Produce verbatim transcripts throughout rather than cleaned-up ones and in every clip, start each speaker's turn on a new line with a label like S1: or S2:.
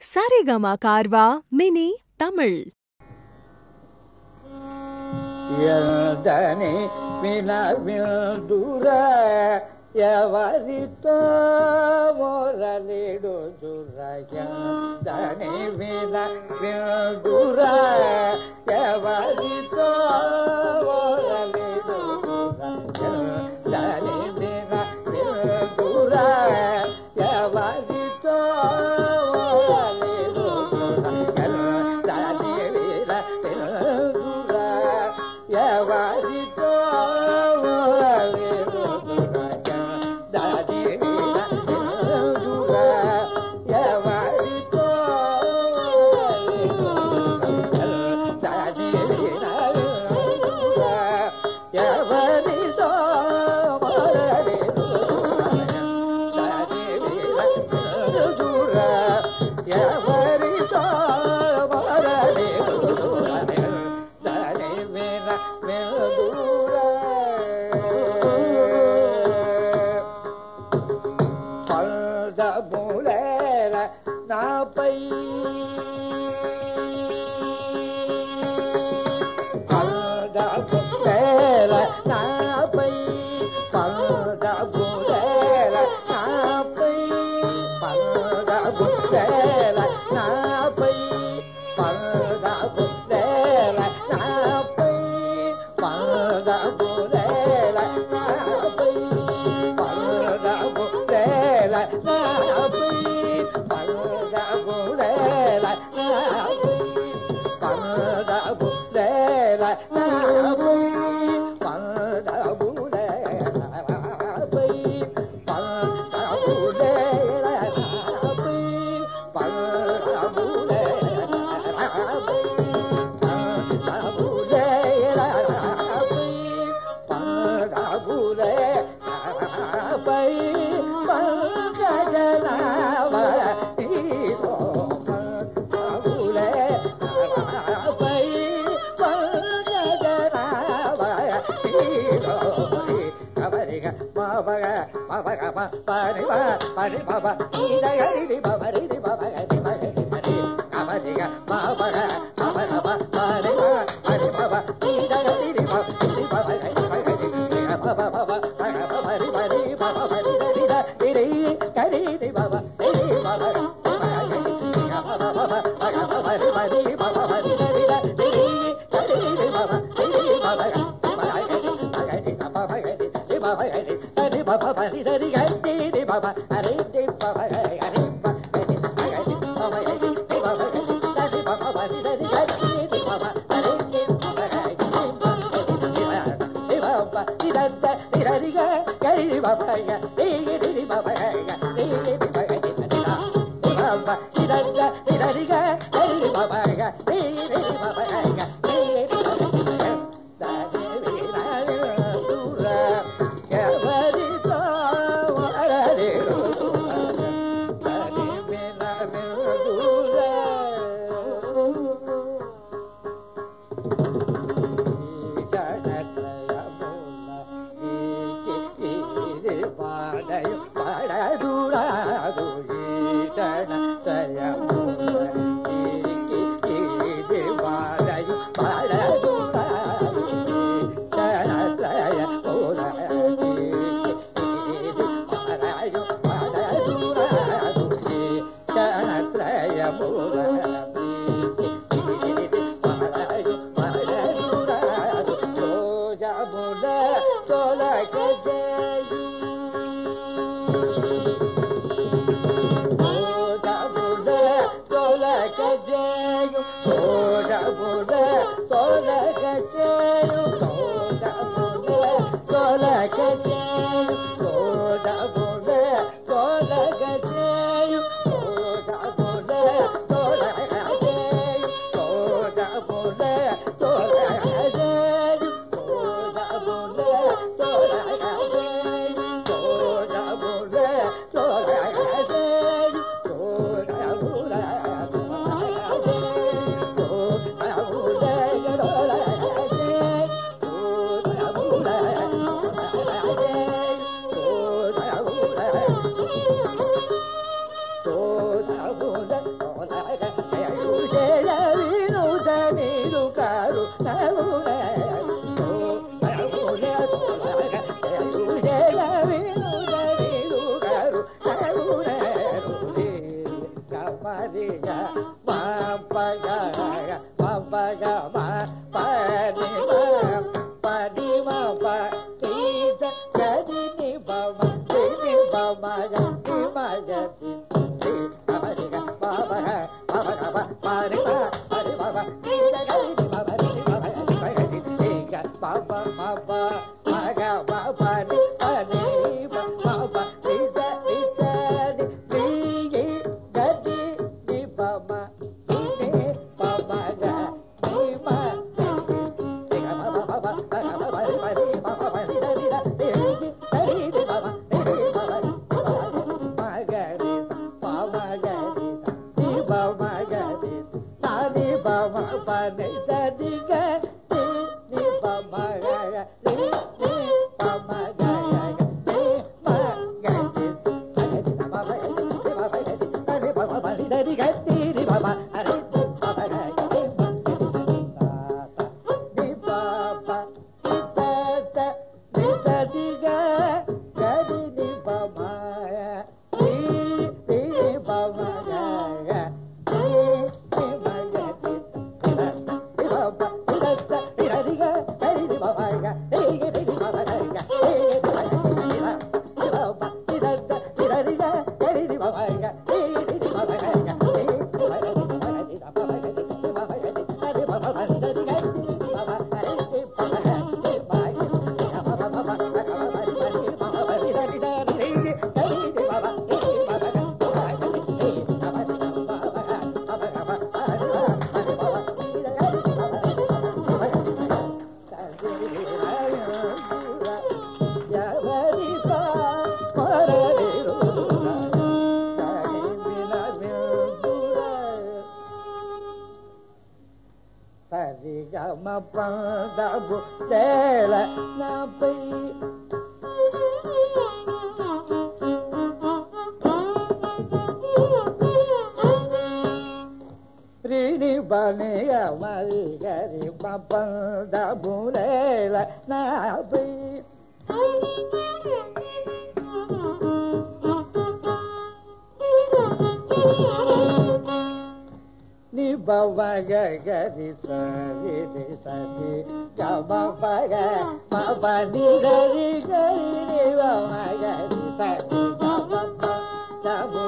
S1: Saregama Carvaan mini Tamil.
S2: எந்தனே வினவில் துர ఎవరితో మొరలిడు దురయందనే వినవిల్ దుర ఎవరితో మొరలిడు దురయందనే వినవిల్ దుర ఎవరితో మొరలిడు దురయందనే వినవిల్ దుర ఎవరితో మొరలిడు மரிக பக பக படி படி பீத கதி நி பம நி பமக நி மகதி மரிக பக பக படி படி பப பீத கதி நி பம நி மகதி மகதி ஏக பப பப மக பப நி படி பப பீத பீத நி நி கதி நி பம நி பமக நி மகதி ஏக பப பப பக படி படி பப படி ரி ரி ரி ரி பப ரி பப மகதி பமகதி நி பமகதி நானி பம பனி சதி க நி பமக நி நி பமக நி மகதி மகதி பமகதி பமகதி நி பம பனி சதி க நி பம அரி பமகதி நி பப த நி சதி க கதி நி பம நி நி பமக நி நி மகதி பப த ரி க கதி நி பமக ரி க ரி பமக ரி க பப த ரி க கதி நி பமக ரி ரி பமக ரி க ரி மகதி மகதி பமகதி பமகதி நி பம பனி சதி க நி பம அரி பமக நி மகதி பப பப பப பனி பனி பம பனி சதி த ரி ரி கதி நி பம ரி பமக மகதி ரி பமதி பமக பமக பம அரி பனி பம ரி க ரி பம மகதி சதி ரி ர யவரி பா பரரி ரு சதி வினா விருதுர சரி கம பதபு தேல நபை ரினி பனி மரி கரி பதபு தேல நபை நி பவக கரி சரி ரி சரி கம பக பப நி கரி கரி நி பவக ரி சரி கம பதபு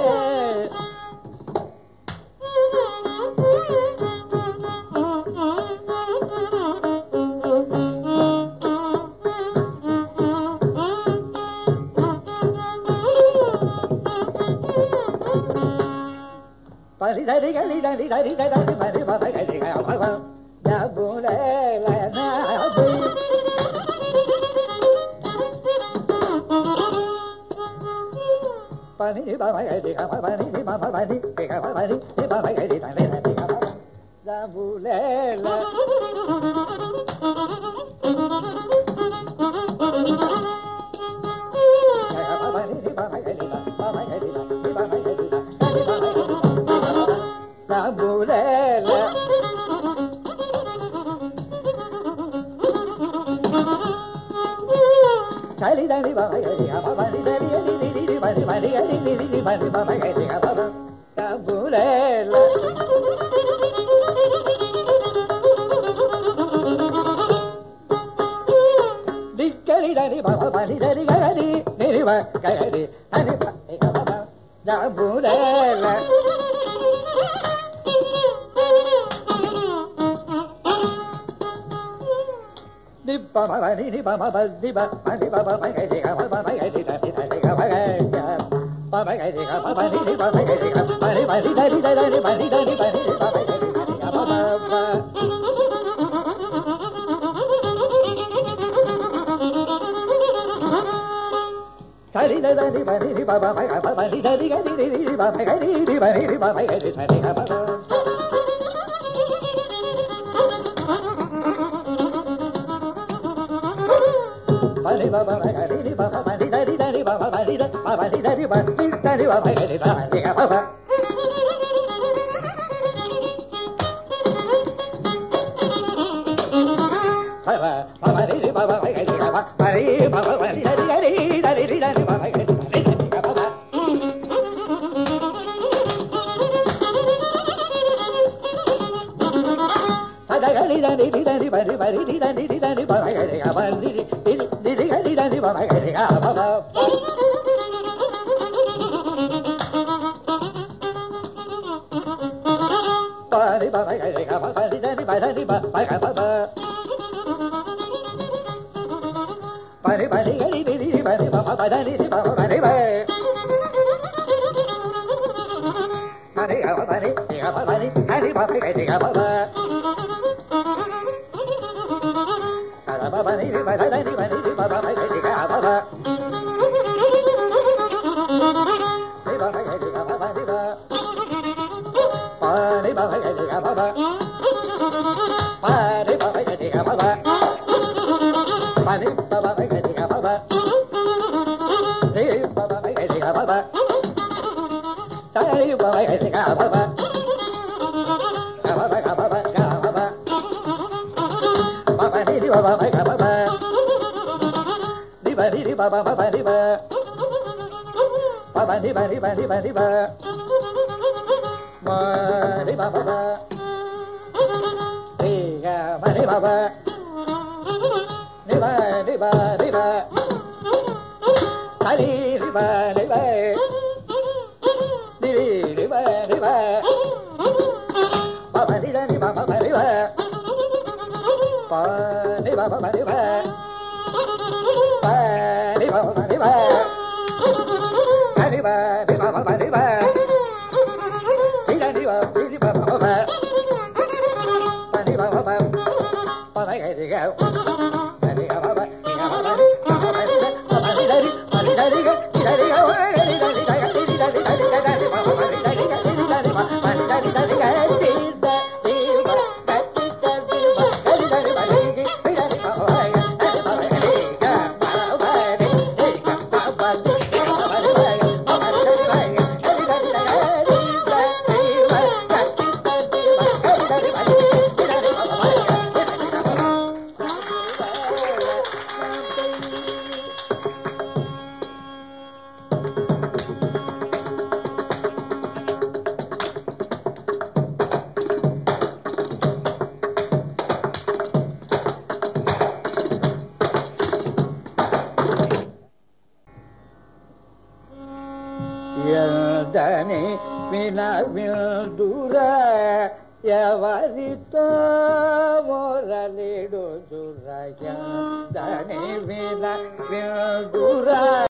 S2: பரி தரி கரி தரி தரி தரி பரி பப கரி கம ஜபுலே லனபு பனி பப கரி கம பனி பப பனி கம பனி பப கரி தரி தரி கம ஜபுலே ல பனி பப கரி பப கரி பப கரி ஜபுலே ல சரி தனி பப கரி கம பனி தரி ரி ரி ரி பனி பனி கரி ரி ரி பனி பப கரி கம ஜபுலே ல திக்கரி தனி பப பனி தரி கரி நி ப கரி தனி பனி கம ஜபுலே ல ni pa ma ba ni ni pa ma ba ni ba ma ni ba ba ma ga ni ga ma ba ma ga ni da ni da ni ga ma ga ba ma ga ni ga ma ba ni ni ba ma ga ni ga ma ni ba ni da ni da ni ba ni da ni ba ni ba ma ga ni ga ma ba ba sari da da ni ba ni ni ba ba ma ga ba ba ni da ni ga ni ni ni ba ma ga ni ni ba ni ni ba ma ga ni da ni ga ma ba Bali baba bali ni baba bali dari dari baba bali da baba bali dari bali dari baba bali da bali ga baba baba baba dari baba bali ga baba bali baba bali dari dari dari dari baba bali dari ga baba bari bari di da di di da di ba ga ri ga ba di di di di ga di da di ba ga ri ga ba ba ba di ba ga ri ga ba ba di da di ba da di ba ba ga ba ba ba di ba di ga di di di ba di ba ba da di di ba ba di ba ba di ga ba ba di ga ba ba di da di ba ba ga di ga ba ba ba ba di ba da di ba di ba ba ga di ga ba ba di ba ga di ga ba ba di ba ba di ba ga di ga ba ba ba di ba ga di ga ba ba ba di ba ba ga di ga ba ba di ba ba ga di ga ba ba di ba ba ga di ga ba ba ga ba ba ga ba ba ga ba ba ba ba di ba ba ga ba ba di ba di ba ba ba di ba ba ba di ba di ba di ba di ba ba di ba ba ba di ga ba di ba ba di ba di ba di ba di di ba di ba di di ba di ba ba ba di da di ba ba ba di ba ba di ba ba ba di ba ba di ba ba ba di ba di ba di ba ba ba di ba di da di ba di ba ba ba ba ba di ba ba ba ba ba ga di ga ba di ga ba ba di ga ba ba di ba ba di da ba ba di da di ba di da di ga di da di ga wa di da di da ga di da di da di da di ba ba ba di da di ga di da di ba ba di da di da di ga di da di ba da di da di ba ga di da di ba di di di da di ba wa ga di ba ba di ga ba ba di di ga ba ba di ga ba ba di ba ba ba di da di ba ga di da di da ga di da di ba ga di da di ba ga di da di ba di da di ba ba ba ga di da di ba Yaldani mina vildura yavarito moralido dura Yaldani mina vildura